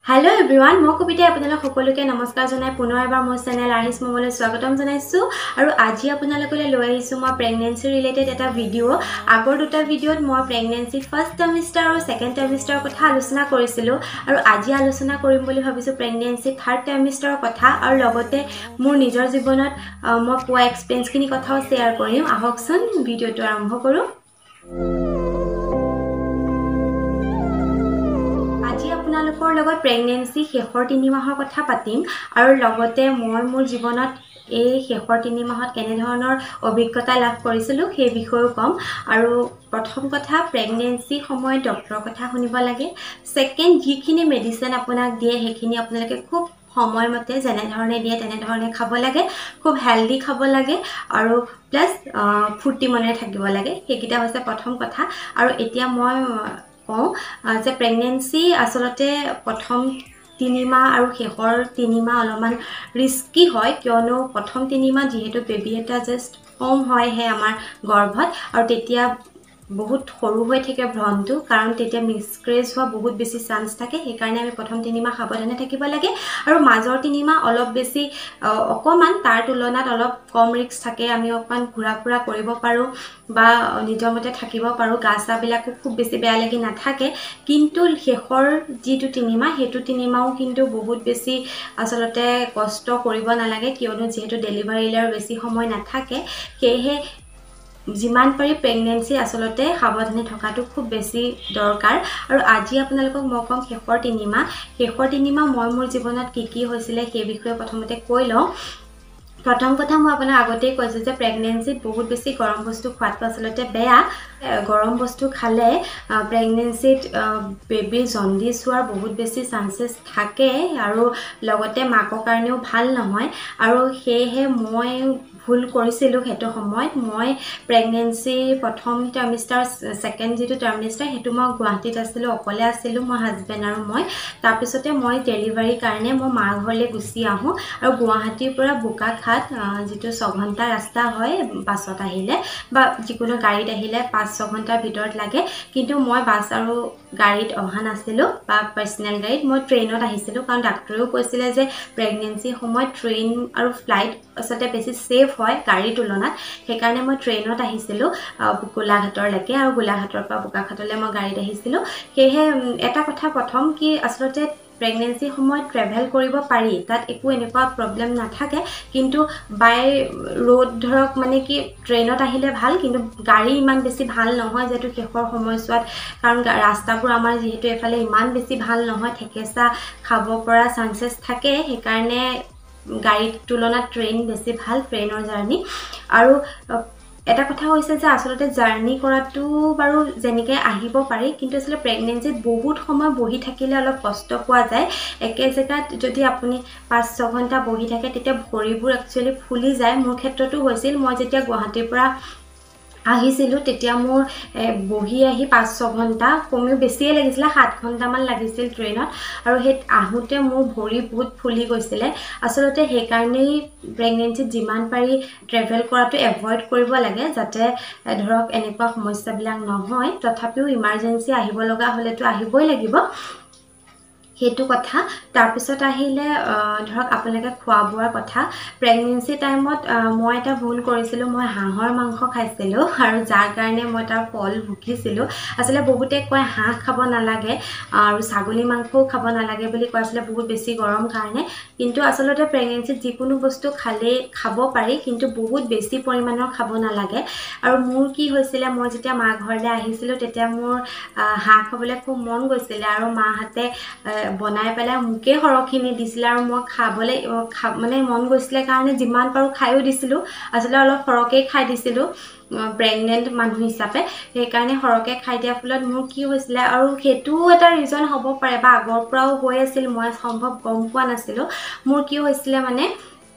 Hello everyone, মই কবিতা আপোনালোক সকলোকে নমস্কাৰ জনাই পুনৰ এবাৰ মোৰ চেনেল আহিছ মমলৈ স্বাগতম জনাইছো আৰু আজি আপোনালোকলৈ লৈ আহিছো মই প্ৰেগনেন্সি ৰিলেটেড এটা ভিডিও আগৰ দুটা ভিডিওত মই প্ৰেগনেন্সি ফাৰ্স্ট ট্ৰাইমেষ্টাৰ আৰু সেকেন্ড ট্ৰাইমেষ্টাৰৰ কথা আলোচনা কৰিছিলো আৰু আজি আলোচনা কৰিম বুলি ভাবিছো প্ৰেগনেন্সি থাৰ্ড ট্ৰাইমেষ্টাৰৰ কথা আৰু লগতে মোৰ নিজৰ জীৱনত মই পোৱা এক্সপেৰিয়েন্স খিনি কথাও শেয়াৰ কৰিম আহকচোন ভিডিওটো আৰম্ভ কৰো আপোনালোকৰ লগত প্ৰেগনেন্সি শেষৰ 3 মাহৰ কথা পাতিম আৰু লগতে মই মোৰ জীৱনত এই শেষৰ 3 মাহত কেনে ধৰণৰ অভিজ্ঞতা লাভ কৰিছিলো সেই বিষয়েও কম আৰু প্ৰথম কথা প্ৰেগনেন্সি সময়ত ডক্টৰৰ কথা শুনিব লাগে সেকেন্ড যিখিনি মেডিচিন আপোনাক দিয়ে সেইখিনি আপোনালোকে খুব সময়মতে যেনে ধৰণে দিয়ে তেনে ধৰণে খাব লাগে খুব হেলদি খাব লাগে আৰু প্লাস ফুৰ্তি মনেৰে থাকিব লাগে সেইকিটা হৈছে প্ৰথম কথা আৰু এতিয়া মই যে প্ৰেগনেন্সি আসলতে প্ৰথম 3 মাহ আৰু শেষৰ 3 মাহ অলপমান ৰিস্কি হয় কিয়নো প্ৰথম 3 মাহ যেহেতু বেবি এটা জাস্ট ফৰ্ম হয় হে আমাৰ গৰ্ভত আৰু তেতিয়া বহুত সৰু হৈ থাকে ভ্ৰণটো কাৰণ তেতিয়া মিসক্ৰেজ হোৱা বহুত বেছি চান্স থাকে সেই কাৰণে আমি প্ৰথম 3 মাহ সাৱধানে থাকিব লাগে আৰু মাজৰ 3 মাহ অলপ বেছি অকমান তাৰ তুলনাত অলপ কম ৰিস্ক থাকে আমি অকমান ঘুৰা কৰিব পাৰো বা নিজৰ মতে থাকিব পাৰো গাছা বিলাকো খুব বেছি বেয়া লাগি নাথাকে কিন্তু শেষৰ যেটো 3 মাহ হেতু 3 মাহও কিন্তু বহুত বেছি আসলতে কষ্ট কৰিব নালাগে কিয়নো যেহেতু ডেলিভাৰীলৰ বেছি সময় নাথাকে সেয়ে जिमान पारि प्रेगनेंसी আসলতে সাৱধানে থকাটো খুব বেছি দৰকাৰ আৰু আজি আপোনালোকক মই কম শেষৰ 3 মাহ মই মোৰ জীৱনত কি হৈছিলে সেই বিষয়ে প্ৰথমতে কৈ লওঁ প্ৰথম কথা মই আপোনাক আগতেই কৈছো যে প্ৰেগনেন্সিত বহুত বেছি গৰম বস্তু খোৱাটো আসলতে বেয়া গৰম বস্তু খালে প্ৰেগনেন্সিত বেবি জন্ডিস হোৱাৰ বহুত বেছি চান্সেস থাকে আৰু লগতে মাকৰ কাৰণেও ভাল নহয় আৰু সেয়েহে মই ভুল কৰিছিলো হেতু সময়ত মই প্ৰেগনেন্সি প্ৰথম ট্ৰাইমেষ্টাৰ সেকেন্ড যেটো ট্ৰাইমেষ্টাৰ হেতু মই গুৱাহাটীত আছিলো অকলে আছিলো মই হাজবেন্ড আৰু মই তাৰ পিছতে মই ডেলিভাৰী কাৰণে মই মা ঘৰলে গুচি আহো আৰু গুৱাহাটীৰ পৰা বোকাখাত যেটো 6 ঘণ্টা ৰাস্তা হয় বাছত আহিলে বা যিকোনো গাড়ীত আহিলে 5-6 ঘণ্টাৰ ভিতৰত লাগে কিন্তু মই বাছ আৰু গাড়ীত অহা নাছিলো বা পাৰ্সোনাল গাড়ীত মই ট্ৰেইনত আহিছিলো কাৰণ ডাক্তৰেও কৈছিলে যে প্ৰেগনেন্সি সময়ত ট্ৰেইন আৰু ফ্লাইট আসলতে বেছি সেফ হয় গাড়ীৰ তুলনাত সেই কাৰণে মই ট্ৰেইনত আহিছিলো গোলাঘাটৰ লৈকে আৰু গোলাঘাটৰ পৰা বোকাখাটলৈ মই গাড়ীত আহিছিলো সেয়ে এটা কথা প্ৰথম কি আসলতে প্ৰেগনেন্সি সময়ত ট্ৰেভেল কৰিব পাৰি তাত একো এনেকুৱা প্ৰবলেম নাথাকে কিন্তু বাই ৰোড ধৰক মানে কি ট্ৰেইনত আহিলে ভাল কিন্তু গাড়ী ইমান বেছি ভাল নহয় যেটো শেষৰ সময়ছোৱাত কাৰণ ৰাস্তাবোৰ আমাৰ যেহেতু এফালে ইমান বেছি ভাল নহয় ঠেকেছা খাব পৰা চান্সেস থাকে সেই কাৰণে গাড়ীৰ তুলনাত ট্ৰেইন বেছি ভাল ট্ৰেইনৰ জাৰ্নি আৰু এটা কথা হৈছে যে আসলতে জাৰ্নি কৰাটো বাৰু যেনেকৈ আহিব পাৰি কিন্তু আসলে প্ৰেগনেন্সিত বহুত সময় বহি থাকিলে অলপ কষ্ট পোৱা যায় একে জেগাত যদি আপুনি 5-6 ঘণ্টা বহি থাকে তেতিয়া ভৰিবোৰ একচুয়ালি ফুলি যায় মোৰ ক্ষেত্ৰতো হৈছিল মই যেতিয়া গুৱাহাটীৰ পৰা আহিছিলো তেতিয়া মোৰ বহি আহি 5-6 ঘণ্টা কমিও বেছিয়ে লাগিছিল 7 ঘণ্টা মান লাগিছিল ট্ৰেইনত আৰু হেত আহুতে মোৰ ভৰি বহুত ফুলি গৈছিলে আসলতে সেই কাৰণেই প্ৰেগনেন্সিত যিমান পাৰি ট্ৰেভেল কৰাটো এভয়েড কৰিব লাগে যাতে ধৰক এনেকুৱা সমস্যাবিলাক নহয় তথাপিও ইমাৰ্জেন্সি আহিব লগা হলেতো আহিবই লাগিব হেতু কথা তাৰ পিছত আহিলে ধৰক আপোনালোকে খোৱা বোৱাৰ কথা প্ৰেগনেন্সি টাইমত মই এটা ভুল কৰিছিলো মই হাঁহৰ মাংস খাইছিলো আৰু যাৰ কাৰণে মই তাৰ ফল ভুকিছিলো আসলে বহুতে কয় হাঁহ খাব নালাগে আৰু ছাগলী মাংসও খাব নালাগে বুলি কৈছিলে বহুত বেছি গৰম কাৰণে কিন্তু আসলতে প্ৰেগনেন্সিত যিকোনো বস্তু খালে খাব পাৰি কিন্তু বহুত বেছি পৰিমাণৰ খাব নালাগে আৰু মোৰ কি হৈছিলে মই যেতিয়া মা ঘৰলে আহিছিলো তেতিয়া মোৰ হাঁহ খাবলৈ খুব মন গৈছিলে আৰু মাহাতে বনাই পেলাই মুকে হৰখিনি দিছিল আৰু মই খাবলৈ মানে মন গৈছিলে কাৰণে যিমান পাৰো খাইও দিছিলো আসলে অলপ হৰকে খাই দিছিলো প্ৰেগনেন্ট মানুহ হিচাপে সেই কাৰণে হৰকে খাই দিয়া ফলত মোৰ কি হৈছিলে আৰু হেতু এটা ৰিজন হ'ব পাৰে বা আগৰ পৰাও হৈ আছিল মই সম্ভৱ গম পোৱা নাছিলো মোৰ কি হৈছিলে মানে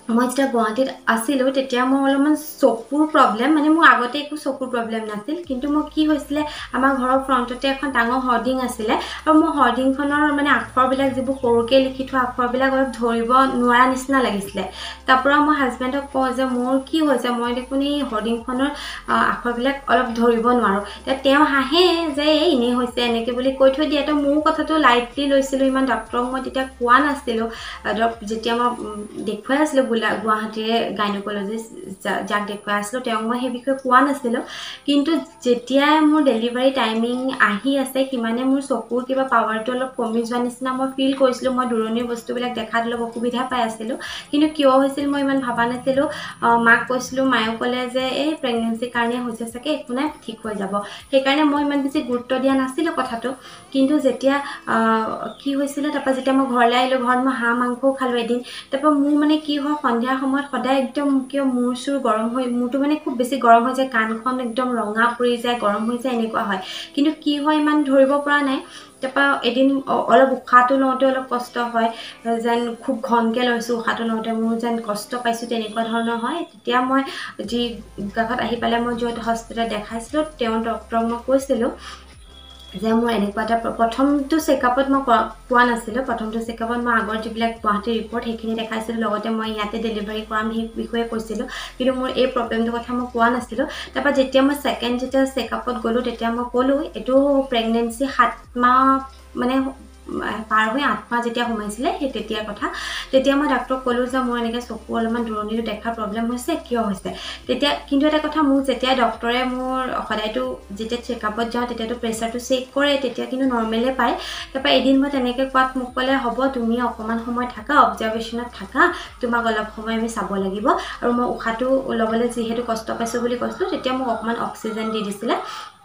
মই যেতিয়া গুৱাহাটীত আছিলোঁ তেতিয়া মোৰ অলপমান চকুৰ প্ৰব্লেম, মানে মোৰ আগতে একো চকুৰ প্ৰব্লেম নাছিল, কিন্তু মোৰ কি হৈছিলে আমাৰ ঘৰৰ ফ্ৰণ্টতে এখন ডাঙৰ হৰ্ডিং আছিলে আৰু মোৰ হৰ্ডিংখনৰ মানে আখৰবিলাক যিবোৰ সৰুকৈ লিখি থোৱা আখৰবিলাক অলপ ধৰিব নোৱাৰা নিচিনা লাগিছিলে। তাৰপৰা মই হাজবেণ্ডক কওঁ যে মোৰ কি হৈছে, মই দেখোন এই হৰ্ডিংখনৰ আখৰবিলাক অলপ ধৰিব নোৱাৰোঁ। তেওঁ হাঁহে যে এই এনেই হৈছে এনেকৈ বুলি কৈ থৈ দিয়ে। তো মোৰ কথাটো লাইটলি লৈছিলোঁ, ইমান ডক্তৰক মই তেতিয়া কোৱা নাছিলোঁ। যেতিয়া মই দেখুৱাই আছিলোঁ গুৱাহাটীৰে গাইনকলজিষ্ট যাক দেখুৱাই আছিলোঁ, তেওঁক মই সেই বিষয়ে কোৱা নাছিলোঁ। কিন্তু যেতিয়াই মোৰ ডেলিভাৰী টাইমিং আহি আছে সিমানে মোৰ চকুৰ কিবা পাৱাৰটো অলপ কমি যোৱা নিচিনা মই ফিল কৰিছিলোঁ। মই দূৰণিৰ বস্তুবিলাক দেখাত অলপ অসুবিধা পাই আছিলোঁ, কিন্তু কিয় হৈছিল মই ইমান ভবা নাছিলোঁ। মাক কৈছিলোঁ, মায়েও ক'লে যে এই প্ৰেগনেঞ্চিৰ কাৰণে হৈছে চাগে, একো নাই ঠিক হৈ যাব। সেইকাৰণে মই ইমান বেছি গুৰুত্ব দিয়া নাছিলোঁ কথাটো। কিন্তু যেতিয়া কি হৈছিলে, তাৰপৰা যেতিয়া মই ঘৰলৈ আহিলোঁ, ঘৰত মই হাঁহ মাংসও খালোঁ এদিন। তাৰপৰা মোৰ মানে কি হয়, সন্ধিয়া সময়ত সদায় একদম কিয় মূৰ চুৰ গৰম হৈ, মূৰটো মানে খুব বেছি গৰম হৈ যায়, কাণখন একদম ৰঙা পৰি যায়, গৰম হৈ যায়, এনেকুৱা হয়। কিন্তু কি হয় ইমান ধৰিব পৰা নাই। তাৰপৰা এদিন অলপ উশাহটো লওঁতে অলপ কষ্ট হয়, যেন খুব ঘনকৈ লৈছোঁ উশাহটো লওঁতে, মোৰ যেন কষ্ট পাইছোঁ তেনেকুৱা ধৰণৰ হয়। তেতিয়া মই যি কাষত আহি পেলাই মই য'ত হস্পিটেলত দেখাইছিলোঁ, তেওঁ ডক্তৰক মই কৈছিলোঁ যে মোৰ এনেকুৱা এটা প্ৰথমটো চেকআপত মই পোৱা নাছিলোঁ। প্ৰথমটো চেকআপত মই আগৰ যিবিলাক গুৱাহাটীৰ ৰিপৰ্ট সেইখিনি দেখাইছিলোঁ, লগতে মই ইয়াতে ডেলিভাৰী কৰাম সেই বিষয়ে কৈছিলোঁ, কিন্তু মোৰ এই প্ৰব্লেমটোৰ কথা মই কোৱা নাছিলোঁ। তাৰপৰা যেতিয়া মই যেতিয়া চেকআপত গ'লোঁ, তেতিয়া মই ক'লোঁ এইটো প্ৰেগনেঞ্চি 7 মাহ মানে পাৰ হৈ 8 মাহ যেতিয়া সোমাইছিলে সেই তেতিয়াৰ কথা। তেতিয়া মই ডাক্তৰক ক'লোঁ যে মোৰ এনেকৈ চকু অলপমান দূৰণিটো দেখাৰ প্ৰব্লেম হৈছে, কিয় হৈছে। তেতিয়া কিন্তু এটা কথা, মোক যেতিয়া ডক্তৰে মোৰ সদায়তো যেতিয়া চেকআপত যাওঁ তেতিয়াতো প্ৰেছাৰটো চেক কৰে, তেতিয়া কিন্তু নৰ্মেলে পায়। তাৰপৰা এদিন মই তেনেকৈ কোৱাত মোক ক'লে হ'ব তুমি অকণমান সময় থাকা, অবজাৰভেশ্যনত থাকা, তোমাক অলপ সময় আমি চাব লাগিব। আৰু মই উশাহটো ল'বলৈ যিহেতু কষ্ট পাইছোঁ বুলি কৈছিলোঁ, তেতিয়া মোক অকণমান অক্সিজেন দি দিছিলে,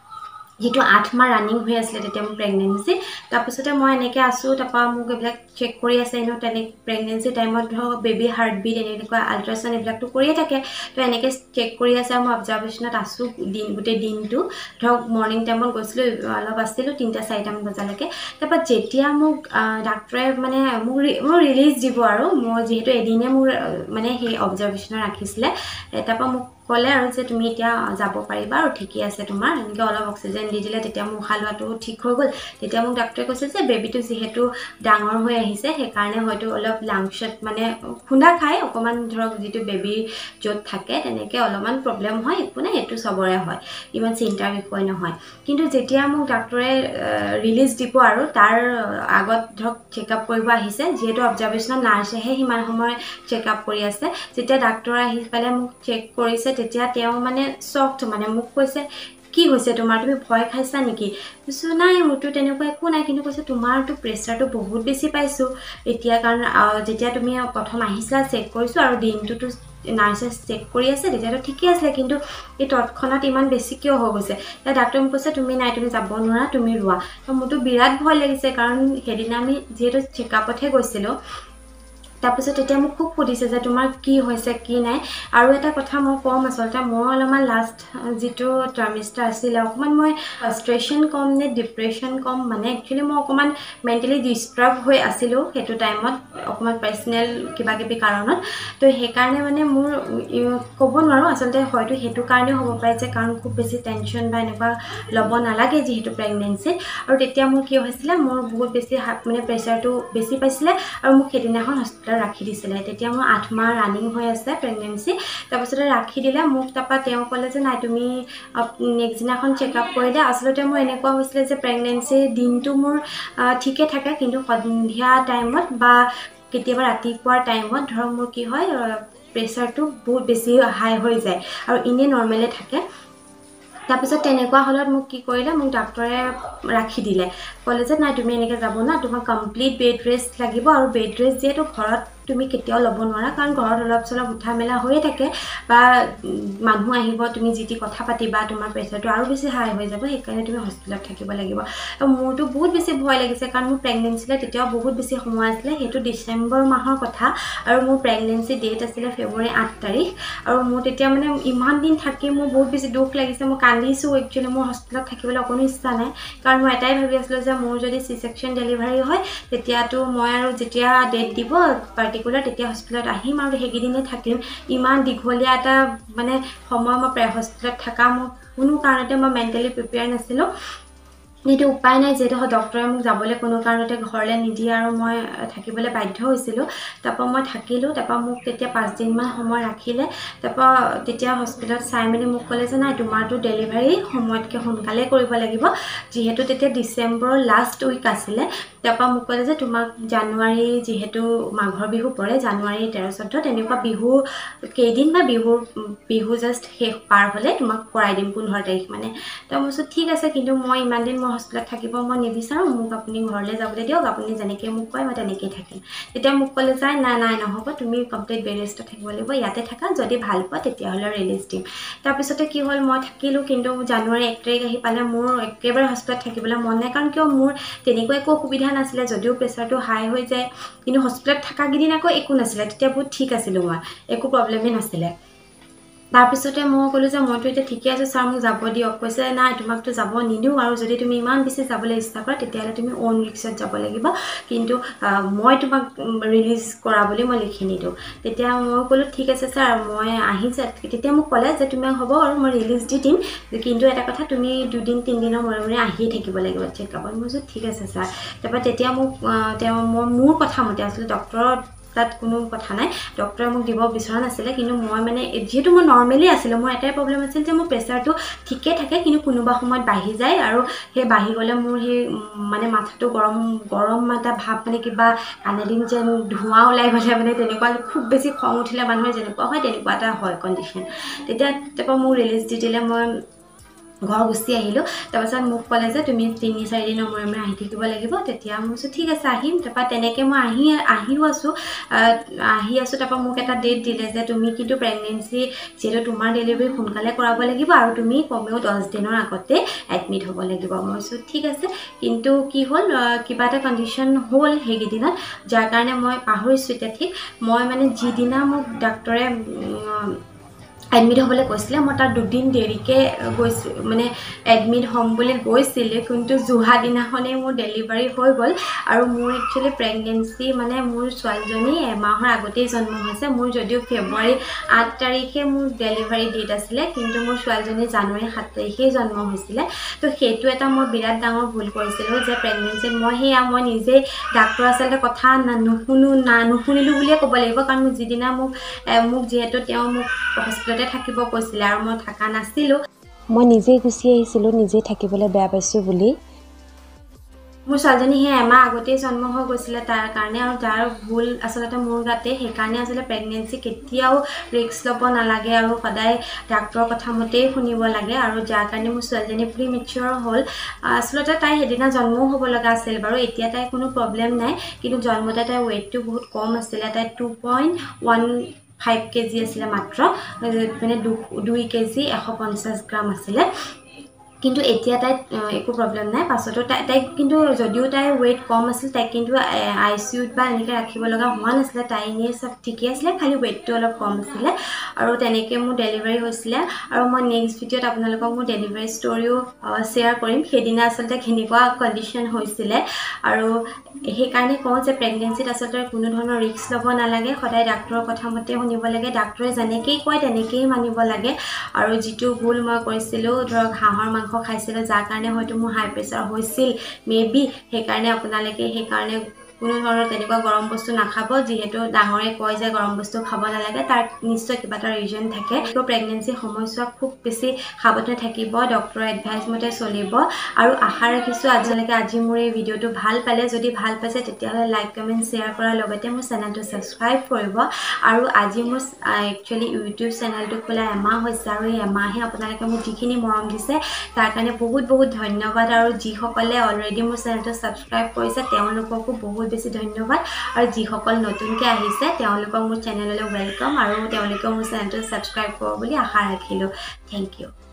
যিটো 8 মাহ ৰানিং হৈ আছিলে তেতিয়া মোৰ প্ৰেগনেঞ্চি। তাৰপিছতে মই এনেকৈ আছোঁ, তাৰপৰা মোক এইবিলাক চেক কৰি আছে এনেও। প্ৰেগনেঞ্চি টাইমত ধৰক বেবী হাৰ্টবিট এনেকুৱা আল্ট্ৰাচাউণ্ড এইবিলাকতো কৰিয়ে থাকে। তো এনেকৈ চেক কৰি আছে আৰু মই অবজাৰভেশ্যনত আছোঁ গোটেই দিনটো। ধৰক মৰ্ণিং টাইমত গৈছিলোঁ, অলপ আছিলোঁ 3-4মান বজালৈকে। তাৰপৰা যেতিয়া মোক ডাক্তৰে মানে মোক ৰিলিজ দিব আৰু মোৰ যিহেতু এদিনে মোৰ মানে সেই অবজাৰভেশ্যনত ৰাখিছিলে, তাৰপৰা মোক ক'লে আৰু যে তুমি এতিয়া যাব পাৰিবা আৰু ঠিকেই আছে তোমাৰ, এনেকৈ অলপ অক্সিজেন দি দিলে। তেতিয়া মোৰ উশাহ লোৱাটো ঠিক হৈ গ'ল। তেতিয়া মোক ডাক্তৰে কৈছে যে বেবীটো যিহেতু ডাঙৰ হৈ আহিছে, সেইকাৰণে হয়তো অলপ লাংচত মানে খুন্দা খায় অকণমান, ধৰক যিটো বেবীৰ য'ত থাকে তেনেকৈ অলপমান প্ৰব্লেম হয়, একো নাই, সেইটো চবৰে হয়, ইমান চিন্তাৰ বিষয় নহয়। কিন্তু যেতিয়া মোক ডাক্তৰে ৰিলিজ দিব আৰু তাৰ আগত ধৰক চেকআপ কৰিব আহিছে, যিহেতু অবজাৰভেশ্যনত নাৰ্ছেহে সিমান সময় চেকআপ কৰি আছে, যেতিয়া ডাক্তৰ আহি পেলাই মোক চেক কৰিছে তেতিয়া তেওঁ মানে শ্বকড, মানে মোক কৈছে কি হৈছে তোমাৰ, তুমি ভয় খাইছা নেকি? কৈছোঁ নাই মোৰতো তেনেকুৱা একো নাই, কিন্তু কৈছে তোমাৰতো প্ৰেছাৰটো বহুত বেছি পাইছোঁ এতিয়া, কাৰণ যেতিয়া তুমি প্ৰথম আহিছিলা চেক কৰিছোঁ আৰু দিনটোতো নাৰ্ছে চেক কৰি আছে, তেতিয়াতো ঠিকে আছিলে, কিন্তু এই তৎক্ষণাত ইমান বেছি কিয় হৈ গৈছে। এতিয়া ডাক্তৰে মোক কৈছে তুমি যাব নোৱাৰা, তুমি ৰোৱা। তো মোৰতো বিৰাট ভয় লাগিছে, কাৰণ সেইদিনা আমি যিহেতু চেকআপতহে গৈছিলোঁ। তাৰপিছত তেতিয়া মোক খুব সুধিছে যে তোমাৰ কি হৈছে কি নাই। আৰু এটা কথা মই ক'ম, আচলতে মই অলপমান লাষ্ট যিটো ট্ৰাইমেষ্টাৰ আছিলে অকণমান মই ফ্ৰাষ্ট্ৰেশ্যন ক'ম নে ডিপ্ৰেশ্যন ক'ম, মানে একচুৱেলি মই অকণমান মেণ্টেলি ডিষ্টাৰ্ব হৈ আছিলোঁ সেইটো টাইমত, অকণমান পাৰ্চনেল কিবাকিবি কাৰণত। তো সেইকাৰণে মানে মোৰ ক'ব নোৱাৰোঁ আচলতে, হয়তো সেইটো কাৰণেও হ'ব পাৰে যে কাৰণ খুব বেছি টেনশ্যন বা এনেকুৱা ল'ব নালাগে যিহেতু প্ৰেগনেঞ্চিত। আৰু তেতিয়া মোৰ কি হৈছিলে, মোৰ বহুত বেছি মানে প্ৰেছাৰটো বেছি পাইছিলে আৰু মোক সেইদিনাখন হস্পিটেলত ৰাখি দিছিলে। তেতিয়া মোৰ 8 মাহ ৰানিং হৈ আছে প্ৰেগনেঞ্চি। তাৰপিছতে ৰাখি দিলে মোক, তাৰপৰা তেওঁ ক'লে যে নাই তুমি নেক্সট দিনাখন চেকআপ কৰি দিয়া। আচলতে মোৰ এনেকুৱা হৈছিলে যে প্ৰেগনেঞ্চিৰ দিনটো মোৰ ঠিকে থাকে, কিন্তু সন্ধিয়া টাইমত বা কেতিয়াবা ৰাতিপুৱাৰ টাইমত ধৰক মোৰ কি হয়, প্ৰেছাৰটো বহুত বেছি হাই হৈ যায় আৰু এনেই নৰ্মেলে থাকে। তাৰপিছত তেনেকুৱা হ'লত মোক কি কৰিলে, মোক ডাক্তৰে ৰাখি দিলে, ক'লে যে নাই তুমি এনেকৈ যাব না, তোমাক কমপ্লিট বেড ৰেষ্ট লাগিব। আৰু বেড ৰেষ্ট যিহেতু ঘৰত তুমি কেতিয়াও ল'ব নোৱাৰা, কাৰণ ঘৰত অলপ চলপ উঠা মেলা হৈয়ে থাকে বা মানুহ আহিব, তুমি যি টি কথা পাতিবা, তোমাৰ প্ৰেছাৰটো আৰু বেছি হাই হৈ যাব, সেইকাৰণে তুমি হস্পিটেলত থাকিব লাগিব। আৰু মোৰতো বহুত বেছি ভয় লাগিছে, কাৰণ মোৰ প্ৰেগনেঞ্চিলৈ তেতিয়াও বহুত বেছি সময় আছিলে, সেইটো ডিচেম্বৰ মাহৰ কথা আৰু মোৰ প্ৰেগনেঞ্চি ডেট আছিলে ফেব্ৰুৱাৰী 8 তাৰিখ। আৰু মোৰ তেতিয়া মানে ইমান দিন থাকি মোৰ বহুত বেছি দুখ লাগিছে, মই কান্দিছোঁ একচুৱেলি, মোৰ হস্পিটেলত থাকিবলৈ অকণো ইচ্ছা নাই, কাৰণ মই এটাই ভাবি আছিলোঁ যে যে মোৰ যদি চি সেকশন ডেলিভাৰী হয় তেতিয়াতো মই আৰু যেতিয়া ডেট দিব পাৰ্টিকুলাৰ তেতিয়া হস্পিটেলত আহিম আৰু হেগিদিনে থাকিম ইমান দীঘলীয়া এটা মানে সময় মই হস্পিটেলত থাকা মোৰ কোনো কাৰণতে মই মেন্টালি প্ৰিপেয়াৰ নাছিলো কিন্তু উপায় নাই যেটো ডক্টৰে মোক যাবলৈ কোনো কাৰণতে ঘৰলে নিদিয়ে আৰু মই থাকিবলৈ বাধ্য হৈছিলো তাপা মই থাকিলো তাপা মোক তেতিয়া 5 দিন মান সময় ৰাখিলে তাপা তেতিয়া হস্পিটেলত চাই মেলি মোক ক'লে যে নাই তোমাৰটো ডেলিভাৰী সময়তকে সোনকালে কৰিব লাগিব যেহেতু তেতিয়া ডিসেম্বৰৰ লাষ্ট উইক আছিল তাপা মোক ক'লে যে তোমাক জানুৱাৰী যেহেতু মাঘৰ বিহু পৰে জানুৱাৰী 13-14 তেনেকুৱা বিহু কেইদিন বা বিহু জাস্ট শেষ পাৰ হলে তোমাক কৰাই দিম 15 তাৰিখ মানে তো মই ঠিক আছে কিন্তু মই ইমান দিন হস্পিটেলত থাকিব মই নিবিচাৰো মোক আপুনি ঘৰলে যাবলৈ দিয়ক আপুনি যেনেকৈ মোক কয় মই তেনেকৈ থাকিম তেতিয়া মোক ক'লে যায় নাই নহব তুমি কমপ্লিট বেড ৰেষ্টত থাকিব লাগিব ইয়াতে থাকা যদি ভাল পোৱা তেতিয়া হলে ৰিলিজ দিম তাৰ পিছতে কি হ'ল মই থাকিলো কিন্তু জানুৱাৰী 1 তাৰিখ আহি পালে মোৰ একেবাৰে হস্পিটেলত থাকিবলৈ মন নাই কাৰণ কিয় মোৰ তেনেকৈ একো সুবিধা নাছিলে যদিও প্ৰেছাৰটো হাই হৈ যায় কিন্তু হস্পিটেলত থাকা গিদিন আকৌ একো নাছিলে তেতিয়া বহুত ঠিক আছিল মই একো প্ৰবলেমে নাছিলে তাৰ পিছতে মই কলো যে মইতো এটা ঠিকে আছে স্যাৰ মোক যাব দিয়ক কৈছে নাই তোমাকটো যাব নিদিও আৰু যদি তুমি ইমান বেছি যাবলৈ ইচ্ছা কৰা তেতিয়ালে তুমি ওন ৰিক্সত যাব লাগিব কিন্তু মই তোমাক ৰিলিজ কৰা বুলি মই লিখি নিদিও তেতিয়া মই কলো ঠিক আছে স্যাৰ মই আহি তেতিয়া মোক ক'লে যে তুমি হ'ব আৰু মই ৰিলিজ দি দিম কিন্তু এটা কথা তুমি 2 দিন 3 দিনৰ মূৰে আহিয়ে থাকিব লাগিব চেকআপত মই ঠিক আছে স্যাৰ তাৰপা তেতিয়া মোক মোৰ কথা মতে আসলে ডক্টৰৰ তাত কোনো কথা নাই ডক্টৰে মোক দিব বিচৰা নাছিলে কিন্তু মই মানে যেহেতু মই নৰমালি আছিল মোৰ এটাই প্ৰবলেম আছিল যে মোৰ প্ৰেছাৰটো ঠিকে থাকে কিন্তু কোনোবা সময়ত বাঢ়ি যায় আৰু হে বাঢ়ি গলে মোৰ হে মানে মাথাটো গৰম এটা ভাব মানে কিবা কানেদিন যেন ধোঁৱা ওলাই গলে মানে তেনেকুৱা খুব বেছি খং উঠিলে মানুহে যেনেকুৱা হয় তেনেকুৱা এটা হয় কন্ডিশন তেতিয়া মোক ৰিলিজ দি দিলে মই ঘৰ গুছি আহিলো তাৰপিছত মোক ক'লে যে তুমি 3-4 দিনৰ মূৰে আহি থাকিব লাগিব তেতিয়া মই ঠিক আছে আহিম তাৰপা তেনেকে মই আহিও আছো তাৰপা মোক এটা ডেট দিলে যে তুমি কিন্তু প্ৰেগনেন্সি যেটো তোমাৰ ডেলিভাৰী সোনকালে কৰাব লাগিব আৰু তুমি কমেও 10 দিনৰ আগতে এডমিট হ'ব লাগিব মই ঠিক আছে কিন্তু কি হ'ল কিবা এটা কন্ডিশন হ'ল হেগিদিনত যাৰ কাৰণে মই পাহৰিছো এতিয়া ঠিক মই মানে যিদিনা মোক ডক্টৰে এডমিট হ'বলৈ কৈছিলে মই তাৰ 2 দিন দেৰিকে গৈছিল মানে এডমিট হ'ম বুলি গৈছিল কিন্তু জুহা দিনাখনে মোৰ ডেলিভাৰী হৈ গ'ল আৰু মোৰ একচুয়ালি প্ৰেগনেন্সি মানে মোৰ ছোৱালীজনী এমাহৰ আগতেই জন্ম হৈছে মোৰ যদিও ফেব্ৰুৱাৰী 8 তাৰিখে মোৰ ডেলিভাৰী ডেট আছিল কিন্তু মোৰ ছোৱালীজনী জানুৱাৰী 7 তাৰিখে জন্ম হৈছিল তো সেইটো এটা মই বিৰাট ডাঙৰ ভুল কৰিছিলো যে প্ৰেগনেন্সি মই নিজে ডাক্তৰ আচলতে কথা নুশুনিলো বুলিয়ে ক'ব লাগিব কাৰণ মোৰ যিদিনা মোক যেহেতু তেওঁ মোক হস্পিটেলত থাকিব কৈছিল আৰু মই থাকা নাছিলো মই নিজে গুছি আহিছিলো নিজে থাকিবলৈ বেয়া পাইছো বুলি মোৰ ছোৱালীজনী হে এমাহ আগতেই জন্ম হৈ গৈছিল তাৰ কাৰণে আৰু তাৰ ভুল আচলতে মোৰ গাতে সেই কাৰণে আচলতে প্ৰেগনেন্সি কেতিয়াও ৰিস্ক ল'ব নালাগে আৰু সদায় ডাক্তৰৰ কথা মতেই শুনিব লাগে আৰু যাৰ কাৰণে মোৰ ছোৱালীজনী প্ৰিমেচিউৰ হ'ল আচলতে তাই হেদিনা জন্মও হ'ব লগা আছিল বাৰু এতিয়া তাই কোনো প্ৰবলেম নাই কিন্তু জন্মতে তাই ওয়েটটো বহুত কম আছিল তাই 2.15 কেজি আছিল মাত্ৰ মানে 2 কেজি 150 গ্ৰাম আছিল কিন্তু এতিয়া তাই একো প্ৰবলেম নাই পাছতো তাই কিন্তু যদিও তাই ওয়েট কম আছিল তাই কিন্তু আইসিইউত বা এনেকৈ ৰাখিব লগা হোৱা নাছিল তাই এনে সব ঠিকই আছিল খালি ওয়েটটো অলপ কম আছিল আৰু তেনেকৈ মোৰ ডেলিভাৰী হৈছিল আৰু মই নেক্সট ভিডিঅ'ত আপোনালোকক মোৰ ডেলিভাৰী ষ্টৰিও শেয়াৰ কৰিম সেইদিনা আচলতে কেনেকুৱা কন্ডিশন হৈছিল আৰু সেই কাৰণে কওঁ যে প্ৰেগনেন্সিত আচলতে কোনো ধৰণৰ ৰিস্ক ল'ব নালাগে সদায় ডাক্তৰৰ কথা মতে শুনিব লাগে ডাক্তৰে যেনেকৈ কয় তেনেকৈ মানিব লাগে আৰু যেটো ভুল মই কৰিছিলো ধৰক হাঁহৰ মাংস খাইছিল যাৰ কাৰণে হয়তো মোৰ হাই প্ৰেছাৰ হৈছিল মেবি সেই কাৰণে আপোনালোকে সেই কাৰণে কোনো ধৰণৰ তেনেকুৱা গৰম বস্তু নাখাব যেহেতু ডাঙৰে কয় যে গৰম বস্তু খাব নালাগে তাৰ নিশ্চয় কিবা এটা ৰিজন থাকে তো প্ৰেগনেন্সি সময়ছোৱা খুব বেছি সাৱধানে থাকিব ডক্টৰৰ এডভাইস মতে চলিব আৰু আশা ৰাখিছো আজি মোৰ এই ভিডিঅ'টো ভাল পালে যদি ভাল পাইছে তেতিয়াহলে লাইক কমেন্ট শেয়াৰ কৰাৰ লগতে মোৰ চেনেলটো সাবস্ক্ৰাইব কৰিব আৰু আজি মোৰ একচুয়ালি ইউটিউব চেনেলটো খোলা এমাহ হৈছে আৰু এই এমাহে আপোনালোকে মোক যিখিনি মৰম দিছে তাৰ কাৰণে বহুত ধন্যবাদ আৰু যিসকলে অলৰেডি মোৰ চেনেলটো সাবস্ক্ৰাইব কৰিছে তেওঁলোককো বহুত বেছি ধন্যবাদ আৰু যিসকল নতুনকৈ আহিছে তেওঁলোকক মোৰ চেনেললৈ ওয়েলকাম আৰু তেওঁলোকে মোৰ চেনেলটো সাবস্ক্ৰাইব কৰিব বুলি আশা ৰাখিলো থ্যাংক ইউ